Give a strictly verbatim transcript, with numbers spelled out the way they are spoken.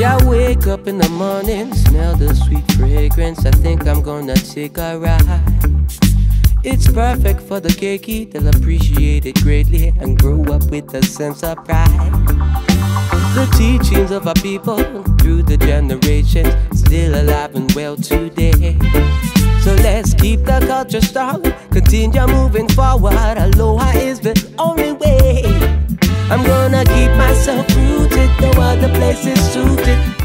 Yeah, I wake up in the morning, smell the sweet fragrance. I think I'm gonna take a ride. It's perfect for the keiki, they'll appreciate it greatly and grow up with a sense of pride. The teachings of our people through the generations, still alive and well today. So let's keep the culture strong, continue moving forward. Aloha is the only way. I'm gonna keep myself rooted, no other place is suited